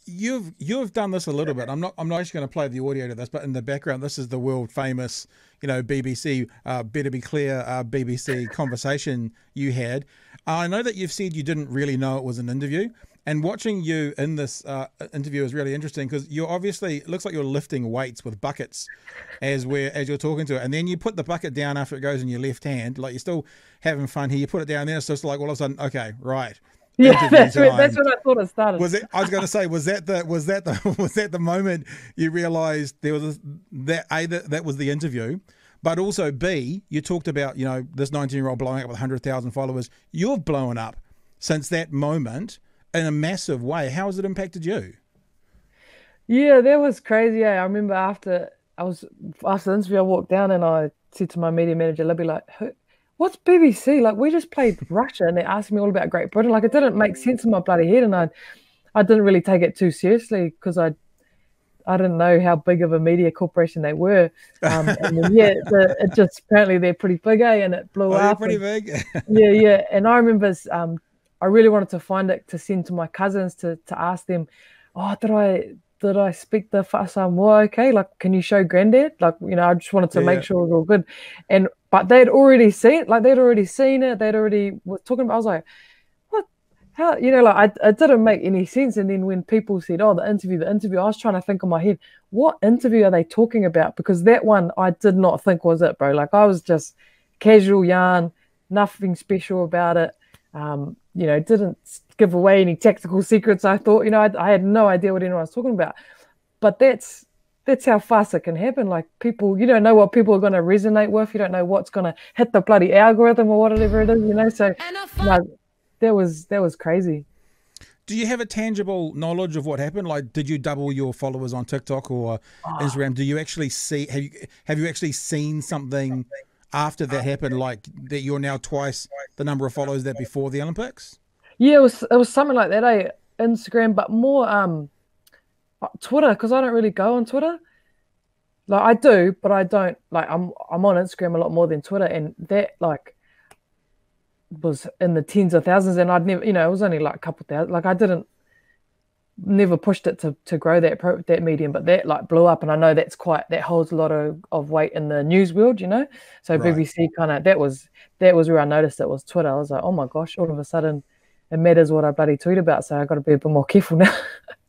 you've done this a little bit. I'm not actually going to play the audio to this, but in the background, this is the world famous, BBC. Better be clear, BBC conversation you had. I know that you've said you didn't really know it was an interview, and watching you in this interview is really interesting because you're obviously it looks like you're lifting weights with buckets as you're talking to it, and then you put the bucket down after it goes in your left hand, like you're still having fun here. You put it down, and then it's just like all of a sudden, okay, right. Yeah, that's what I thought it started. I was going to say, was that the moment you realised there was that was the interview, but also B, you talked about this 19-year-old blowing up with 100,000 followers. You've blown up since that moment in a massive way. How has it impacted you? Yeah, that was crazy. I remember after the interview, I walked down and I said to my media manager, Libby, like, what's BBC? Like, we just played Russia and they asked me all about Great Britain. Like, it didn't make sense in my bloody head, and I didn't really take it too seriously because I didn't know how big of a media corporation they were. And then, it just apparently they're pretty big, and it blew up. They're pretty big. Yeah. And I remember I really wanted to find it to send to my cousins to ask them, oh, did I speak the Samoa okay? Like, can you show Granddad? Like, I just wanted to make sure it was all good. But they'd already seen it. They'd already was talking about. I was like, what? How? It didn't make any sense. And then when people said, oh, the interview, I was trying to think in my head, what interview are they talking about? Because that one I did not think was it, bro. Like, I was just casual yarn, nothing special about it. Didn't give away any tactical secrets. I thought, I had no idea what anyone was talking about. But that's how fast it can happen. Like, people, you don't know what people are going to resonate with. You don't know what's going to hit the bloody algorithm or whatever it is, So that was crazy. Do you have a tangible knowledge of what happened? Like, did you double your followers on TikTok or Instagram? Do you actually see? Have you actually seen something after that happened? Like that, you're now twice the number of followers that before the Olympics? Yeah, it was something like that. Instagram, but more Twitter, because I don't really go on Twitter. Like, I do, but I don't. Like, I'm on Instagram a lot more than Twitter, and that was in the tens of thousands, and I'd never, it was only like a couple thousand. Like, I never pushed it to grow that medium, but that blew up, and I know that holds a lot of weight in the news world, So right. BBC that was where I noticed it was Twitter. I was like, oh my gosh, all of a sudden it matters what I bloody tweet about, so I got to be a bit more careful now.